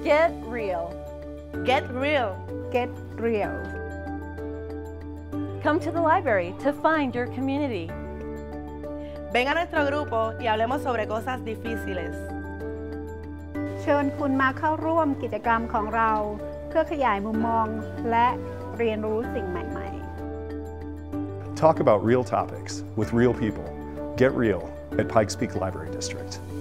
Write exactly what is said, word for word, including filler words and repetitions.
Get real. Get real. Get real. Come to the library to find your community. Ven a nuestro grupo y hablemos sobre cosas difíciles. เชิญคุณมาเข้าร่วมกิจกรรมของเราเพื่อขยายมุมมองและเรียนรู้สิ่งใหม่ๆ Talk about real topics with real people. Get real at Pikes Peak Library District.